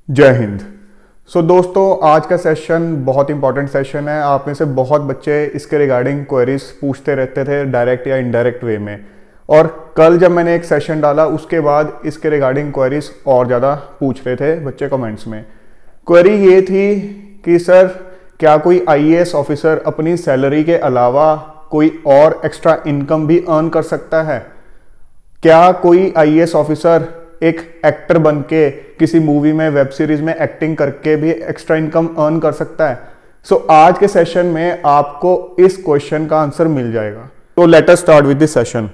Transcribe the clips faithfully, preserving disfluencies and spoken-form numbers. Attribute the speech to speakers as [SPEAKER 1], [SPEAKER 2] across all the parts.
[SPEAKER 1] जय हिंद। सो so, दोस्तों आज का सेशन बहुत इंपॉर्टेंट सेशन है। आप में से बहुत बच्चे इसके रिगार्डिंग क्वेरीज पूछते रहते थे डायरेक्ट या इनडायरेक्ट वे में, और कल जब मैंने एक सेशन डाला उसके बाद इसके रिगार्डिंग क्वेरीज और ज़्यादा पूछ रहे थे बच्चे कमेंट्स में। क्वेरी ये थी कि सर क्या कोई आई ए एस ऑफिसर अपनी सैलरी के अलावा कोई और एक्स्ट्रा इनकम भी अर्न कर सकता है? क्या कोई आई ए एस ऑफिसर एक एक्टर बन के किसी मूवी में, वेब सीरीज में एक्टिंग करके भी एक्स्ट्रा इनकम अर्न कर सकता है? सो so, आज के सेशन में आपको इस क्वेश्चन का आंसर मिल जाएगा। तो let us start with this session.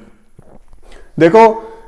[SPEAKER 1] देखो,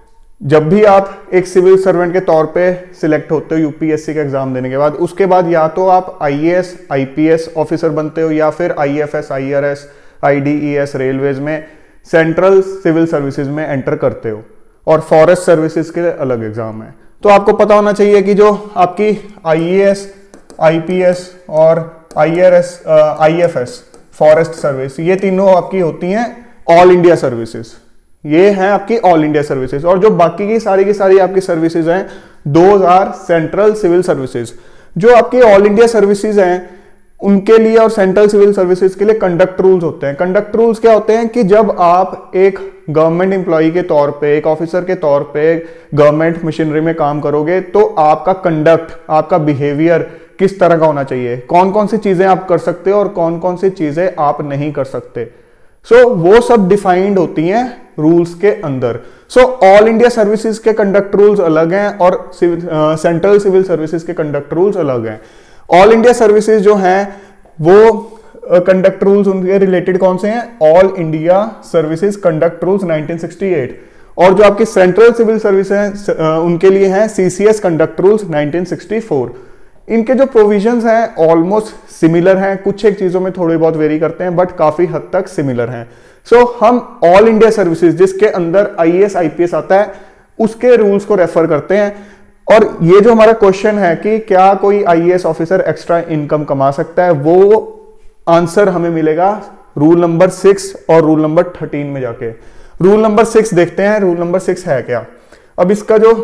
[SPEAKER 1] जब भी आप एक सिविल सर्वेंट के तौर पे सिलेक्ट होते हो यू पी एस सी का एग्जाम देने के बाद, उसके बाद या तो आप I A S I P S officer बनते हो या फिर I F S I R S I D E S railways में सेंट्रल सिविल सर्विसेज में एंटर करते हो, और फॉरेस्ट सर्विसेज के अलग एग्जाम है। तो आपको पता होना चाहिए कि जो आपकी I A S I P S और I R S I F S forest service, ये तीनों आपकी होती हैं ऑल इंडिया सर्विसेज। ये हैं आपकी ऑल इंडिया सर्विसेज, और जो बाकी की सारी की सारी आपकी सर्विसेज हैं those are central civil services. जो आपकी ऑल इंडिया सर्विसेज हैं उनके लिए और सेंट्रल सिविल सर्विसेज के लिए कंडक्ट रूल्स होते हैं। कंडक्ट रूल्स क्या होते हैं कि जब आप एक गवर्नमेंट एम्प्लॉय के तौर पे, एक ऑफिसर के तौर पे गवर्नमेंट मशीनरी में काम करोगे तो आपका कंडक्ट, आपका बिहेवियर किस तरह का होना चाहिए, कौन कौन सी चीजें आप कर सकते हो और कौन कौन सी चीजें आप नहीं कर सकते। सो so, वो सब डिफाइंड होती हैं रूल्स के अंदर। सो ऑल इंडिया सर्विसेज के कंडक्ट रूल्स अलग हैं और सेंट्रल सिविल सर्विसेज के कंडक्ट रूल्स अलग हैं। ऑल इंडिया सर्विसेज जो हैं वो कंडक्ट रूल्स उनके रिलेटेड कौन से हैं? All India services conduct rules nineteen sixty eight, और जो आपकी सेंट्रल सिविल सर्विस हैं उनके लिए हैं C C S conduct rules nineteen sixty four. इनके जो प्रोविजंस हैं ऑलमोस्ट सिमिलर हैं, कुछ एक चीजों में थोड़े बहुत वेरी करते हैं बट काफी हद तक सिमिलर हैं। सो so, हम ऑल इंडिया सर्विसेज जिसके अंदर I A S I P S आता है उसके रूल्स को रेफर करते हैं। और ये जो हमारा क्वेश्चन है कि क्या कोई I A S officer extra income कमा सकता है, वो आंसर हमें मिलेगा रूल नंबर सिक्स और रूल नंबर थर्टीन में जाके। रूल नंबर सिक्स देखते हैं, रूल नंबर सिक्स है क्या। अब इसका जो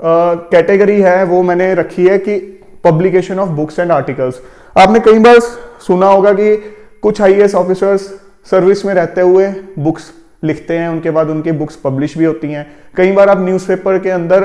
[SPEAKER 1] कैटेगरी है वो मैंने रखी है कि publication of books and articles. आपने कई बार सुना होगा कि कुछ I A S officers service में रहते हुए बुक्स लिखते हैं, उनके बाद उनकी बुक्स पब्लिश भी होती हैं। कई बार आप न्यूज़पेपर के अंदर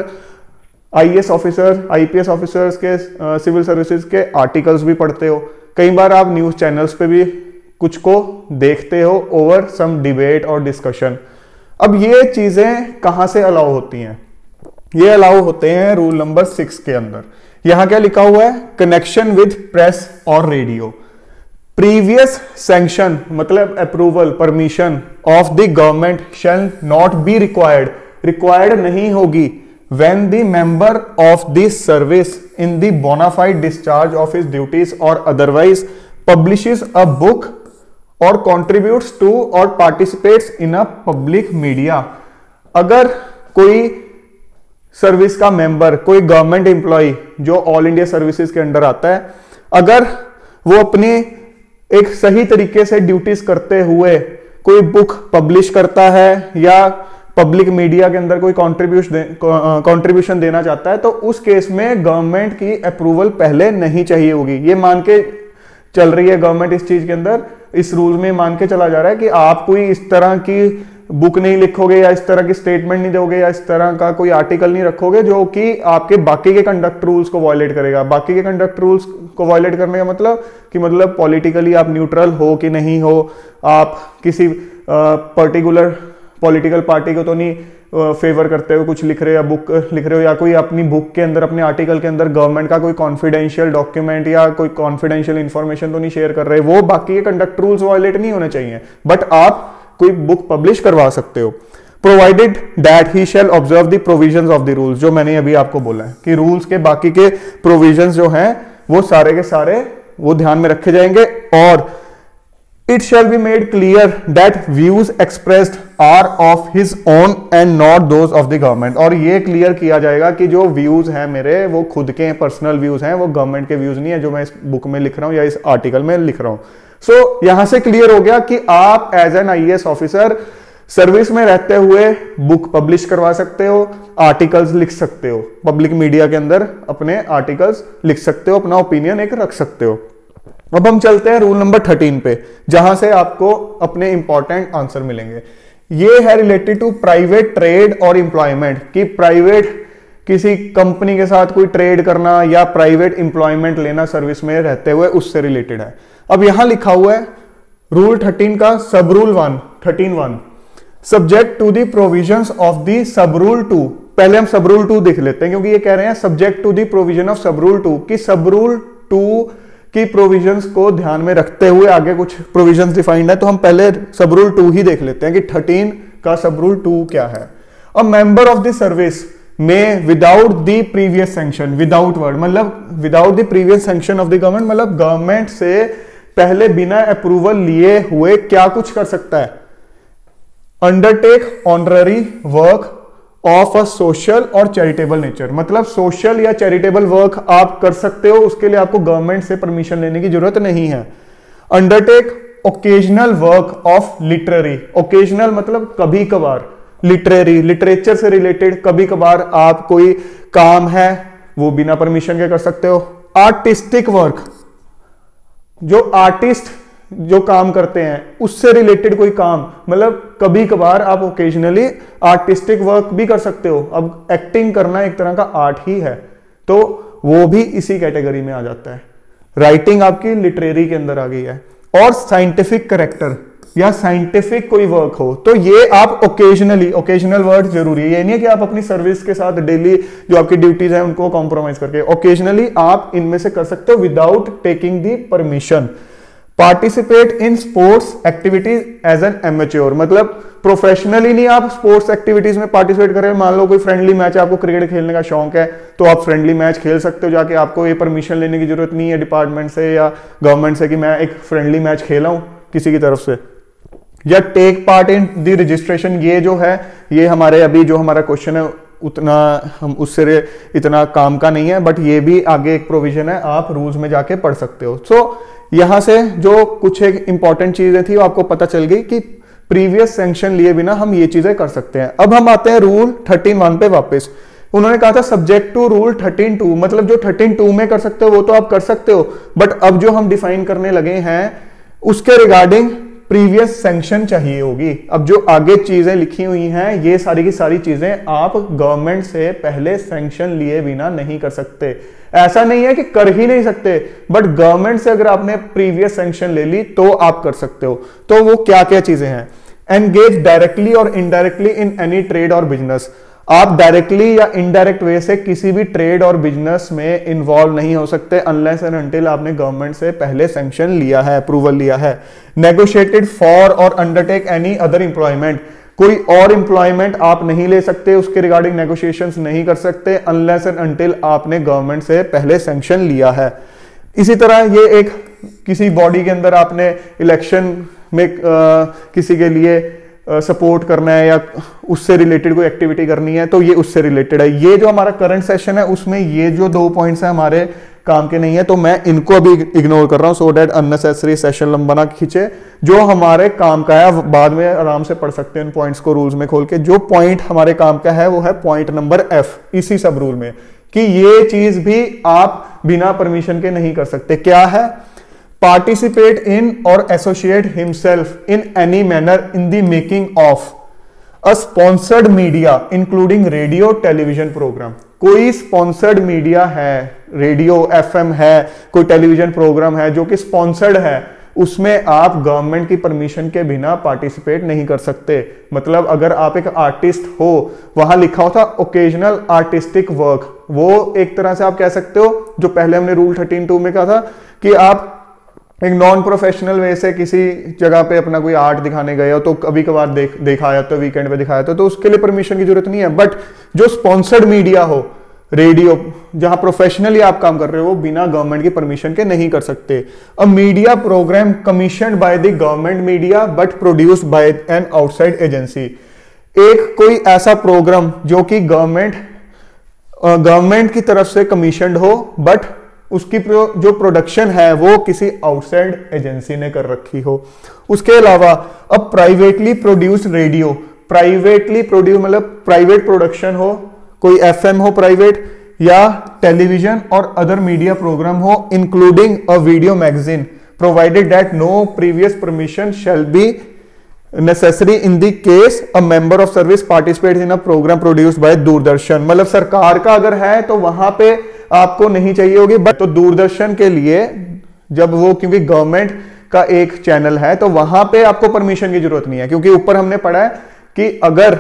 [SPEAKER 1] I A S officer, I P S officers के, सिविल सर्विसेज के आर्टिकल्स भी पढ़ते हो। कई बार आप न्यूज चैनल्स पे भी कुछ को देखते हो ओवर सम डिबेट और डिस्कशन। अब ये चीजें कहां से अलाउ होती हैं? ये अलाउ होते हैं रूल नंबर सिक्स के अंदर। यहां क्या लिखा हुआ है? कनेक्शन विद प्रेस और रेडियो, प्रीवियस सैंक्शन मतलब approval, permission of the government shall not be required, required नहीं होगी when the member of this service in the bona fide discharge of his duties or otherwise publishes a book or contributes to or participates in a public media। अगर कोई service का member, कोई government employ जो all India services के under आता है, अगर वो अपनी एक सही तरीके से ड्यूटीज करते हुए कोई बुक पब्लिश करता है या पब्लिक मीडिया के अंदर कोई कॉन्ट्रीब्यूशन दे, कॉन्ट्रीब्यूशन देना चाहता है, तो उस केस में गवर्नमेंट की अप्रूवल पहले नहीं चाहिए होगी। ये मान के चल रही है गवर्नमेंट इस चीज के अंदर, इस रूल में मान के चला जा रहा है कि आप कोई इस तरह की बुक नहीं लिखोगे या इस तरह की स्टेटमेंट नहीं दोगे या इस तरह का कोई आर्टिकल नहीं रखोगे जो कि आपके बाकी के कंडक्ट रूल्स को वायलेट करेगा। बाकी के कंडक्ट रूल्स को वायलेट करने का मतलब कि मतलब पॉलिटिकली आप न्यूट्रल हो कि नहीं हो, आप किसी पर्टिकुलर पॉलिटिकल पार्टी को तो नहीं फेवर करते हो, कुछ लिख रहे हो या बुक लिख रहे हो, या कोई अपनी बुक के अंदर, अपने आर्टिकल के अंदर गवर्नमेंट का कोई कॉन्फिडेंशियल डॉक्यूमेंट या कोई कॉन्फिडेंशियल इंफॉर्मेशन तो नहीं शेयर कर रहे, वो बाकी के कंडक्ट रूल्स वायलेट नहीं होने चाहिए, बट आप कोई बुक पब्लिश करवा सकते हो। Provided that he shall observe the provisions of the rules, जो मैंने अभी आपको बोला है कि रूल्स के बाकी के प्रोविजंस जो हैं वो सारे के सारे वो ध्यान में रखे जाएंगे। और It shall be made clear that views expressed are of his own and not those of the government। और ये क्लियर किया जाएगा कि जो व्यूज हैं मेरे वो खुद के पर्सनल व्यूज हैं, वो गवर्नमेंट के व्यूज नहीं है जो मैं इस बुक में लिख रहा हूं या इस आर्टिकल में लिख रहा हूं। सो so, यहां से क्लियर हो गया कि आप as an I A S officer service में रहते हुए बुक पब्लिश करवा सकते हो, आर्टिकल्स लिख सकते हो, पब्लिक मीडिया के अंदर अपने आर्टिकल्स लिख सकते हो, अपना ओपिनियन एक रख सकते हो। अब हम चलते हैं रूल नंबर थर्टीन पे, जहां से आपको अपने इंपॉर्टेंट आंसर मिलेंगे। ये है रिलेटेड टू प्राइवेट ट्रेड और एम्प्लॉयमेंट, कि प्राइवेट किसी कंपनी के साथ कोई ट्रेड करना या प्राइवेट एम्प्लॉयमेंट लेना सर्विस में रहते हुए, उससे रिलेटेड है। अब यहां लिखा हुआ है रूल थर्टीन का sub rule one thirteen one, subject to the provisions of the sub rule two. पहले हम सब रूल टू देख लेते हैं, क्योंकि ये कह रहे हैं subject to the provision of sub rule two, कि सब रूल टू की प्रोविजंस को ध्यान में रखते हुए आगे कुछ प्रोविजंस डिफाइंड है, तो हम पहले सब रूल टू ही देख लेते हैं कि थर्टीन का सब रूल टू क्या है। A member of the service में without the previous sanction, without word मतलब without the previous sanction of the government, मतलब गवर्नमेंट से पहले बिना अप्रूवल लिए हुए क्या कुछ कर सकता है, undertake honorary work of a social और चैरिटेबल नेचर, मतलब सोशल या चैरिटेबल वर्क आप कर सकते हो, उसके लिए आपको गवर्नमेंट से परमिशन लेने की जरूरत नहीं है। Undertake occasional work of literary, occasional मतलब कभी कभार, लिटरेरी लिटरेचर से रिलेटेड कभी कभार आप कोई काम है वो बिना परमिशन के कर सकते हो। आर्टिस्टिक वर्क, जो आर्टिस्ट जो काम करते हैं उससे रिलेटेड कोई काम, मतलब कभी कभार आप ओकेजनली आर्टिस्टिक वर्क भी कर सकते हो। अब एक्टिंग करना एक तरह का आर्ट ही है, तो वो भी इसी कैटेगरी में आ जाता है। राइटिंग आपकी लिटरेरी के अंदर आ गई है। और साइंटिफिक करेक्टर या साइंटिफिक कोई वर्क हो, तो ये आप ओकेजनली, ओकेजनल वर्ड जरूरी है, ये नहीं है कि आप अपनी सर्विस के साथ डेली जो आपकी ड्यूटीज है उनको कॉम्प्रोमाइज करके, ओकेजनली आप इनमें से कर सकते हो without taking the permission. Participate in sports activities as an amateur, मतलब प्रोफेशनली नहीं आप स्पोर्ट्स एक्टिविटीज में पार्टिसिपेट कर रहे हैं। मान लो कोई फ्रेंडली मैच है, आपको क्रिकेट खेलने का शौक है, तो आप फ्रेंडली मैच खेल सकते हो जाके, आपको ये परमिशन लेने की जरूरत नहीं है डिपार्टमेंट से या गवर्नमेंट से कि मैं एक फ्रेंडली मैच खेला हूं किसी की तरफ से। या take part in the registration, ये जो है ये हमारे अभी जो हमारा क्वेश्चन है उतना हम उससे इतना काम का नहीं है, बट ये भी आगे एक प्रोविजन है, आप रूल्स में जाके पढ़ सकते हो। सो so, यहां से जो कुछ एक इंपॉर्टेंट चीजें थी वो आपको पता चल गई कि प्रीवियस सैंक्शन लिए बिना हम ये चीजें कर सकते हैं। अब हम आते हैं रूल थर्टीन वन पे वापस। उन्होंने कहा था subject to rule thirteen two, मतलब जो थर्टीन टू में कर सकते हो वो तो आप कर सकते हो, बट अब जो हम डिफाइन करने लगे हैं उसके रिगार्डिंग प्रीवियस सैंक्शन चाहिए होगी। अब जो आगे चीजें लिखी हुई हैं ये सारी की सारी चीजें आप गवर्नमेंट से पहले सैंक्शन लिए बिना नहीं कर सकते। ऐसा नहीं है कि कर ही नहीं सकते, बट गवर्नमेंट से अगर आपने प्रीवियस सैंक्शन ले ली तो आप कर सकते हो। तो वो क्या क्या चीजें हैं? एंगेज डायरेक्टली और इनडायरेक्टली इन एनी ट्रेड और बिजनेस, आप डायरेक्टली या इनडायरेक्ट वे से किसी भी ट्रेड और बिजनेस में इन्वॉल्व नहीं हो सकते अनलेस एंड अनटिल आपने गवर्नमेंट से पहले सैंक्शन लिया है, अप्रूवल लिया है। नेगोशिएटेड फॉर और अंडरटेक एनी अदर एम्प्लॉयमेंट, कोई और एम्प्लॉयमेंट आप नहीं ले सकते, उसके रिगार्डिंग नेगोशिएशंस नहीं कर सकते अनलेस एंड अनटिल आपने गवर्नमेंट से पहले सैंक्शन लिया है। इसी तरह ये एक किसी बॉडी के अंदर आपने इलेक्शन में आ, किसी के लिए सपोर्ट uh, करना है या उससे रिलेटेड कोई एक्टिविटी करनी है तो ये उससे रिलेटेड है। ये जो हमारा करंट सेशन है उसमें ये जो दो पॉइंट्स हैं हमारे काम के नहीं है, तो मैं इनको अभी इग्नोर कर रहा हूं सो दैट अननेसेसरी सेशन लंबा ना खींचे। जो हमारे काम का है बाद में आराम से पढ़ सकते हैं इन पॉइंट्स को रूल्स में खोल के। जो पॉइंट हमारे काम का है वो है पॉइंट नंबर एफ इसी सब रूल में, कि ये चीज भी आप बिना परमिशन के नहीं कर सकते। क्या है? पार्टिसिपेट इन और associate himself in any manner in the making of a sponsored media including radio television program. कोई स्पॉन्सर्ड मीडिया है, रेडियो एफएम है, कोई टेलीविजन प्रोग्राम है जो कि स्पॉन्सर्ड है, उसमें आप गवर्नमेंट की परमिशन के बिना पार्टिसिपेट नहीं कर सकते। मतलब अगर आप एक आर्टिस्ट हो, वहां लिखा होता ओकेजनल आर्टिस्टिक वर्क, वो एक तरह से आप कह सकते हो जो पहले हमने रूल थर्टीन टू में कहा था कि आप एक नॉन प्रोफेशनल वे से किसी जगह पे अपना कोई आर्ट दिखाने गए हो तो कभी कभार देख दिखाया तो वीकेंड पे दिखाया तो, तो उसके लिए परमिशन की जरूरत नहीं है। बट जो स्पॉन्सर्ड मीडिया हो, रेडियो जहां प्रोफेशनली आप काम कर रहे हो, वो बिना गवर्नमेंट की परमिशन के नहीं कर सकते। A media program commissioned by the government media but produced by an outside agency, एक कोई ऐसा प्रोग्राम जो कि गवर्नमेंट गवर्नमेंट की तरफ से कमीशन्ड हो बट उसकी प्रो, जो प्रोडक्शन है वो किसी आउटसाइड एजेंसी ने कर रखी हो। उसके अलावा अब privately produced radio, privately produce मतलब प्राइवेट प्रोडक्शन हो, कोई एफएम हो प्राइवेट, या टेलीविजन और अदर मीडिया प्रोग्राम हो including a video magazine, provided that no previous permission shall be necessary in the case a member of service participate in a program produced by Doordarshan. मतलब सरकार का अगर है तो वहां पे आपको नहीं चाहिए होगी, बट तो दूरदर्शन के लिए जब वो, क्योंकि गवर्नमेंट का एक चैनल है तो वहां पे आपको परमिशन की जरूरत नहीं है, क्योंकि ऊपर हमने पढ़ा है कि अगर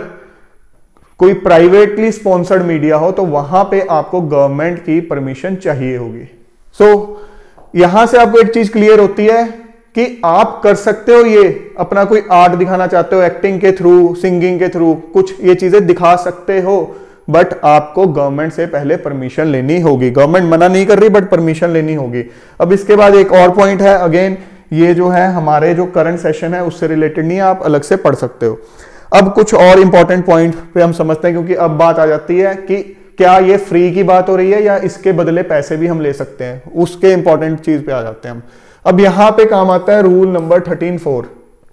[SPEAKER 1] कोई प्राइवेटली स्पॉन्सर्ड मीडिया हो तो वहां पे आपको गवर्नमेंट की परमिशन चाहिए होगी। सो so, यहां से आपको एक चीज क्लियर होती है कि आप कर सकते हो, ये अपना कोई आर्ट दिखाना चाहते हो, एक्टिंग के थ्रू, सिंगिंग के थ्रू कुछ ये चीजें दिखा सकते हो, बट आपको गवर्नमेंट से पहले परमिशन लेनी होगी। गवर्नमेंट मना नहीं कर रही, बट परमिशन लेनी होगी। अब इसके बाद एक और पॉइंट है, अगेन ये जो है हमारे जो करंट सेशन है उससे रिलेटेड नहीं है, आप अलग से पढ़ सकते हो। अब कुछ और इंपॉर्टेंट पॉइंट पे हम समझते हैं, क्योंकि अब बात आ जाती है कि क्या ये फ्री की बात हो रही है या इसके बदले पैसे भी हम ले सकते हैं, उसके इंपॉर्टेंट चीज पे आ जाते हैं हम। अब यहां पे काम आता है रूल नंबर थर्टीन फोर।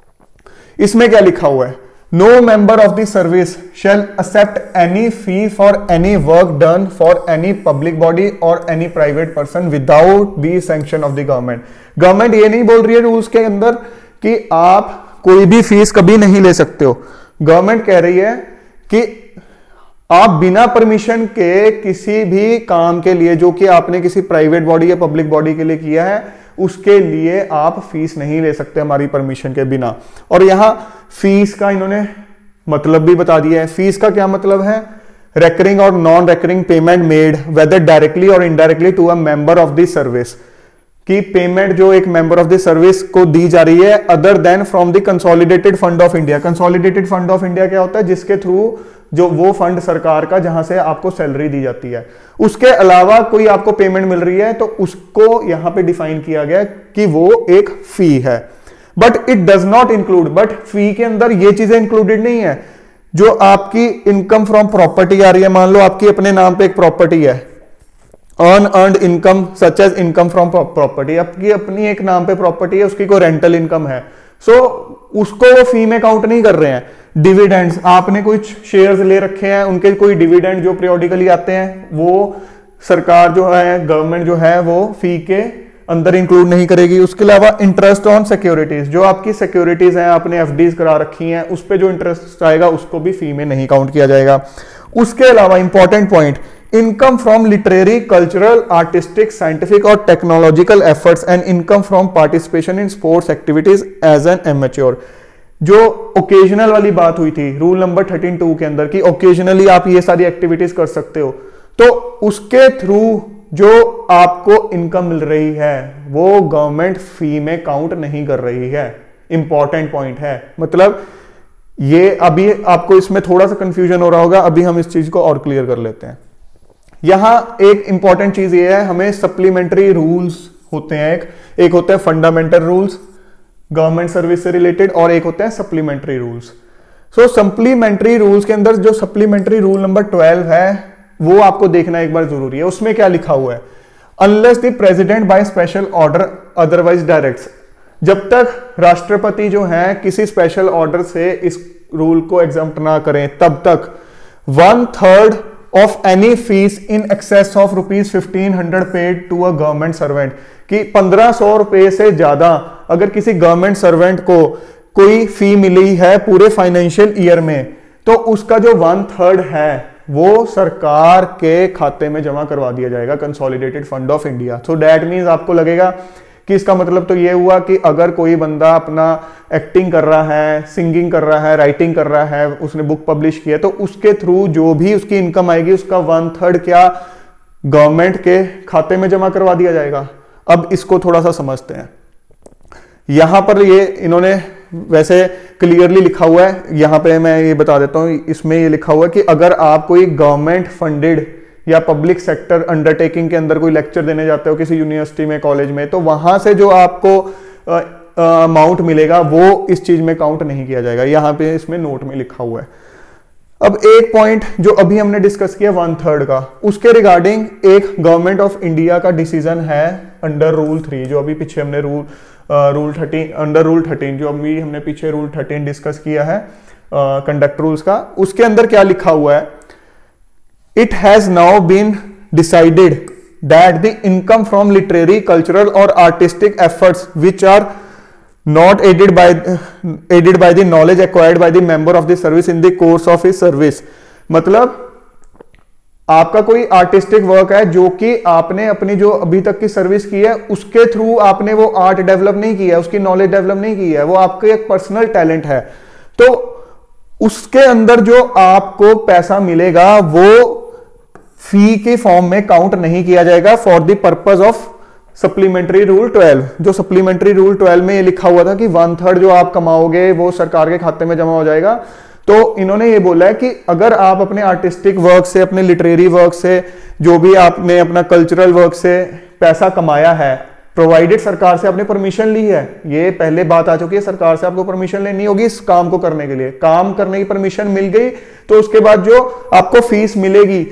[SPEAKER 1] इसमें क्या लिखा हुआ है? No member of the service shall accept any fee for any work done for any public body और any private person without the sanction of the government. Government ये नहीं बोल रही है रूल्स के अंदर कि आप कोई भी फीस कभी नहीं ले सकते हो। गवर्नमेंट कह रही है कि आप बिना परमिशन के किसी भी काम के लिए जो कि आपने किसी प्राइवेट बॉडी या पब्लिक बॉडी के लिए किया है उसके लिए आप फीस नहीं ले सकते हमारी परमिशन के बिना। और यहां फीस का इन्होंने मतलब भी बता दिया है। फीस का क्या मतलब है? रेकरिंग और non recurring payment made whether directly और indirectly to a member of the service, की पेमेंट जो एक मेंबर ऑफ द सर्विस को दी जा रही है other than from the consolidated fund of India. Consolidated fund of India क्या होता है? जिसके थ्रू जो वो फंड सरकार का जहां से आपको सैलरी दी जाती है, उसके अलावा कोई आपको पेमेंट मिल रही है तो उसको यहां पे डिफाइन किया गया कि वो एक फी है। But it does not include, but fee के अंदर ये चीजें इंक्लूडेड नहीं है। जो आपकी इनकम फ्रॉम प्रॉपर्टी आ रही है, मान लो आपकी अपने नाम पे एक प्रॉपर्टी है, earn earned income such as income from property, आपकी अपनी एक नाम पे प्रॉपर्टी है, उसकी कोई रेंटल इनकम है, सो so, उसको वो फी में काउंट नहीं कर रहे हैं। डिविडेंड्स, आपने कुछ शेयर्स ले रखे हैं, उनके कोई डिविडेंड जो पीरियोडिकली आते हैं वो सरकार जो है, गवर्नमेंट जो है वो फी के अंदर इंक्लूड नहीं करेगी। उसके अलावा इंटरेस्ट ऑन सिक्योरिटीज, जो आपकी सिक्योरिटीज हैं, आपने एफडीज करा रखी हैं, उस पर जो इंटरेस्ट आएगा उसको भी फी में नहीं काउंट किया जाएगा। उसके अलावा important point, income from literary, cultural, artistic, scientific और technological efforts and income from participation in sports activities as an amateur. जो ओकेजनल वाली बात हुई थी रूल नंबर थर्टीन टू के अंदर कि ओकेजनली आप ये सारी एक्टिविटीज कर सकते हो, तो उसके थ्रू जो आपको इनकम मिल रही है वो गवर्नमेंट फी में काउंट नहीं कर रही है। इंपॉर्टेंट पॉइंट है। मतलब ये अभी आपको इसमें थोड़ा सा कंफ्यूजन हो रहा होगा, अभी हम इस चीज को और क्लियर कर लेते हैं। यहां एक इंपॉर्टेंट चीज ये है, हमें सप्लीमेंट्री रूल्स होते हैं, एक एक होता है फंडामेंटल रूल्स गवर्नमेंट सर्विस से रिलेटेड और एक होता है supplementary rules. So supplementary rules के अंदर जो सप्लीमेंट्री रूल नंबर ट्वेल्व है वो आपको देखना एक बार जरूरी है। उसमें क्या लिखा हुआ है? Unless the president by special order otherwise directs, जब तक राष्ट्रपति जो है किसी स्पेशल ऑर्डर से इस रूल को एग्जम्प्ट ना करें तब तक one third of any fees in excess of rupees fifteen hundred paid to a government servant, कि पंद्रह सौ रुपए से ज्यादा अगर किसी गवर्नमेंट सर्वेंट को कोई फी मिली है पूरे फाइनेंशियल ईयर में, तो उसका जो वन थर्ड है वो सरकार के खाते में जमा करवा दिया जाएगा, consolidated fund of India. So that means आपको लगेगा कि इसका मतलब तो ये हुआ कि अगर कोई बंदा अपना एक्टिंग कर रहा है, सिंगिंग कर रहा है, राइटिंग कर रहा है, उसने बुक पब्लिश किया, तो उसके थ्रू जो भी उसकी इनकम आएगी उसका वन थर्ड क्या गवर्नमेंट के खाते में जमा करवा दिया जाएगा। अब इसको थोड़ा सा समझते हैं। यहां पर ये इन्होंने वैसे क्लियरली लिखा हुआ है, यहां पे मैं ये बता देता हूं, इसमें ये लिखा हुआ है कि अगर आप कोई गवर्नमेंट फंडेड या पब्लिक सेक्टर अंडरटेकिंग के अंदर कोई लेक्चर देने जाते हो किसी यूनिवर्सिटी में, कॉलेज में, तो वहां से जो आपको अमाउंट मिलेगा वो इस चीज में काउंट नहीं किया जाएगा। यहां पे इसमें नोट में लिखा हुआ है। अब एक पॉइंट जो अभी हमने डिस्कस किया वन थर्ड का, उसके रिगार्डिंग एक गवर्नमेंट ऑफ इंडिया का डिसीजन है अंडर रूल थ्री, जो अभी पीछे हमने rule rule thirteen under rule thirteen जो अभी हमने पीछे रूल थर्टीन डिस्कस किया है कंडक्ट रूल्स का, उसके अंदर क्या लिखा हुआ है, it has now been decided that the income from literary cultural और artistic efforts which are not aided by aided by the knowledge acquired by the member of the service in the course of his service। मतलब आपका कोई artistic work है जो कि आपने अपनी जो अभी तक की सर्विस की है उसके थ्रू आपने वो आर्ट डेवलप नहीं किया है, उसकी नॉलेज डेवलप नहीं की है, वो आपका एक पर्सनल टैलेंट है, तो उसके अंदर जो आपको पैसा मिलेगा वो फी के फॉर्म में काउंट नहीं किया जाएगा for the purpose of supplementary rule twelve. जो सप्लीमेंट्री रूल ट्वेल्व में ये लिखा हुआ था कि वन थर्ड जो आप कमाओगे वो सरकार के खाते में जमा हो जाएगा, तो इन्होंने ये बोला है कि अगर आप अपने आर्टिस्टिक वर्क से, अपने लिटरेरी वर्क से, जो भी आपने अपना कल्चरल वर्क से पैसा कमाया है, प्रोवाइडेड सरकार से आपने परमिशन ली है, ये पहले बात आ चुकी है, सरकार से आपको परमिशन लेनी होगी इस काम को करने के लिए, काम करने की परमिशन मिल गई तो उसके बाद जो आपको फीस मिलेगी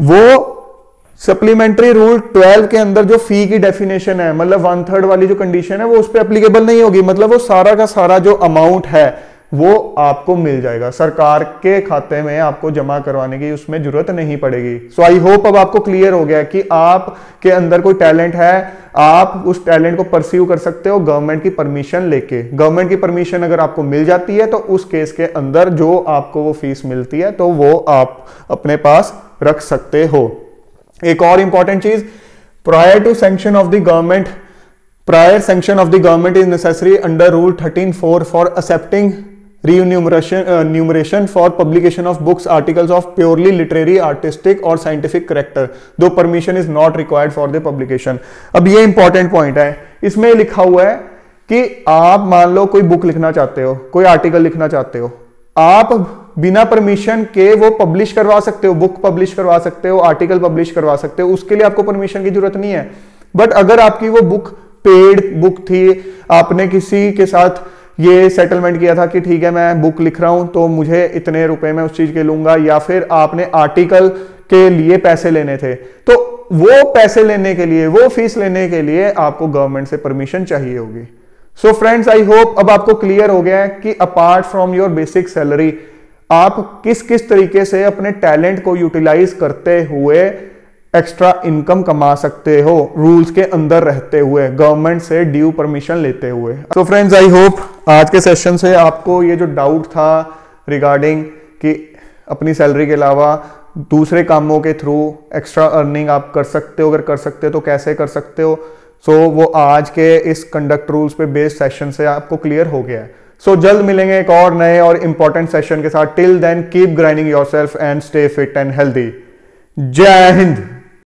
[SPEAKER 1] वो सप्लीमेंट्री रूल ट्वेल्व के अंदर जो फी की डेफिनेशन है, मतलब वन थर्ड वाली जो कंडीशन है वो उस पर एप्लीकेबल नहीं होगी, मतलब वो सारा का सारा जो अमाउंट है वो आपको मिल जाएगा, सरकार के खाते में आपको जमा करवाने की उसमें जरूरत नहीं पड़ेगी। सो आई होप अब आपको क्लियर हो गया कि आप के अंदर कोई टैलेंट है, आप उस टैलेंट को परस्यू कर सकते हो गवर्नमेंट की परमिशन लेके। गवर्नमेंट की परमिशन अगर आपको मिल जाती है तो उस केस के अंदर जो आपको वो फीस मिलती है तो वो आप अपने पास रख सकते हो। एक और इंपॉर्टेंट चीज, prior to sanction of the government prior sanction of the government is necessary under rule thirteen four for accepting remuneration uh, numeration for publication of books articles of purely literary artistic or scientific character though permission is not required for the publication। अब ये important point है, इसमें लिखा हुआ है कि आप मान लो कोई बुक लिखना चाहते हो, कोई आर्टिकल लिखना चाहते हो, आप बिना परमिशन के वो पब्लिश करवा सकते हो, बुक पब्लिश करवा सकते हो, आर्टिकल पब्लिश करवा सकते हो, उसके लिए आपको परमिशन की जरूरत नहीं है। बट अगर आपकी वो बुक पेड बुक थी, आपने किसी के साथ ये सेटलमेंट किया था कि ठीक है मैं बुक लिख रहा हूं तो मुझे इतने रुपए में उस चीज के लूंगा, या फिर आपने आर्टिकल के लिए पैसे लेने थे, तो वो पैसे लेने के लिए, वो फीस लेने के लिए आपको गवर्नमेंट से परमिशन चाहिए होगी। सो फ्रेंड्स, आई होप अब आपको क्लियर हो गया है कि apart from your basic salary आप किस किस तरीके से अपने टैलेंट को यूटिलाइज करते हुए एक्स्ट्रा इनकम कमा सकते हो, रूल्स के अंदर रहते हुए, गवर्नमेंट से ड्यू परमिशन लेते हुए। तो फ्रेंड्स, आई होप आज के सेशन से आपको ये जो डाउट था रिगार्डिंग कि अपनी सैलरी के अलावा दूसरे कामों के थ्रू एक्स्ट्रा अर्निंग आप कर सकते हो, अगर कर सकते हो तो कैसे कर सकते हो, सो so, वो आज के इस कंडक्ट रूल्स पे बेस्ड सेशन से आपको क्लियर हो गया है। सो so, जल्द मिलेंगे एक और नए और इंपॉर्टेंट सेशन के साथ। Till then keep grinding yourself and stay fit and healthy. जय हिंद।